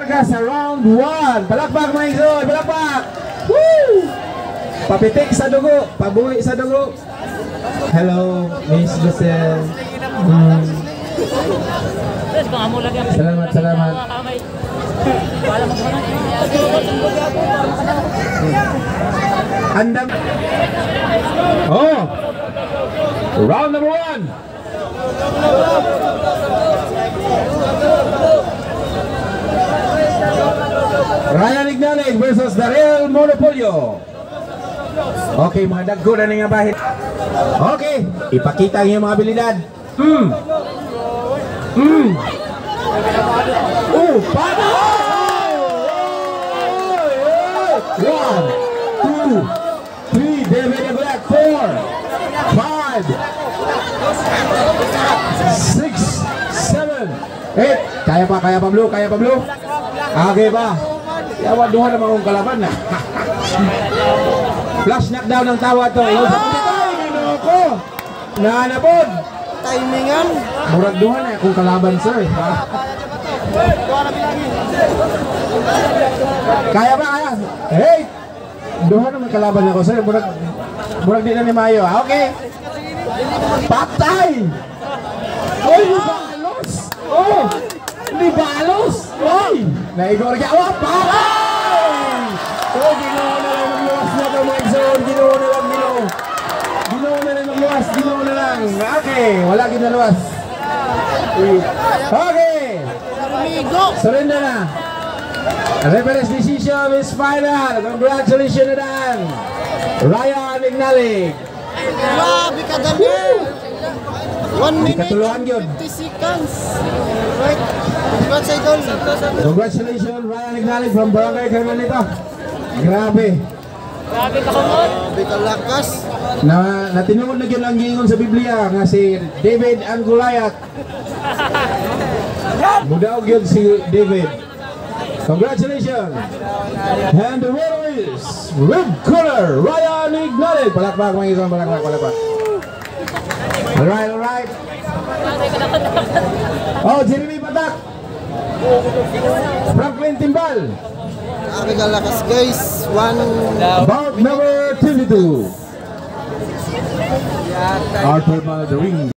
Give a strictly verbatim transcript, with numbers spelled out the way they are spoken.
talaga sa round one. Palakpak mga igsoon, palakpak! Woo! Papitik sa dugo, pabuhi sa dugo. Hello, Miss Giselle. Mm. Salamat, salamat. Andam. Oh! Round number one! Ryan Ignalec versus Darrell Monopolio. Okay, mga dagko na nga bahit. Okay, ipakita ang iyong mga abilidad. Hmm. Hmm. Oh, paano? One, two, three, David Ignalec, four, five, six, seven, eight. Kaya pa, kaya pa, Blue, kaya pa, Blue. Okay ba? Yawa duha naman akong kalaban na. Flash knockdown ng tawa to. Iusap ko dito. Ginoo ko. Nahanapod. Timingan. Murag duha na akong kalaban, sir. Kaya ba, kaya? Hey! Duha naman kalaban ako, sir. Murag, murag di na ni Mayo. Okay. Patay! Oy, balos! Oh! Hindi balos! Oy! Naigor ka. Oh, patay! Oh, ginoo na lang magluwas na ito, mga igsoon. Ginoo na lang, ginoo. Ginoo na lang magluwas. Ginoo na lang. Okay, wala ginaluwas. Okay! Surrender na. Referee's decision is final. Congratulations na dan. Ryan Ignalec. Grabe ka dali. one minute Katuluan yun. fifty seconds. Right. Congrats, idol. Congratulations, Ryan Ignalec from Barangay Carmelita. Grabe. Grabe ka kumot. Grabe ka lakas. Na, natinuod na yun ang gingon sa Biblia nga si David ang Goliath. Mudaog yun si David. Congratulations. And the winner is red color, Ryan Ignalec. Palakpak mga isang palakpak, palakpak. Alright, alright. Oh, Jeremy Patak. Franklin Timbal. Grabe ka lakas, guys. One. Bout number twenty-two. Arthur Maldaring.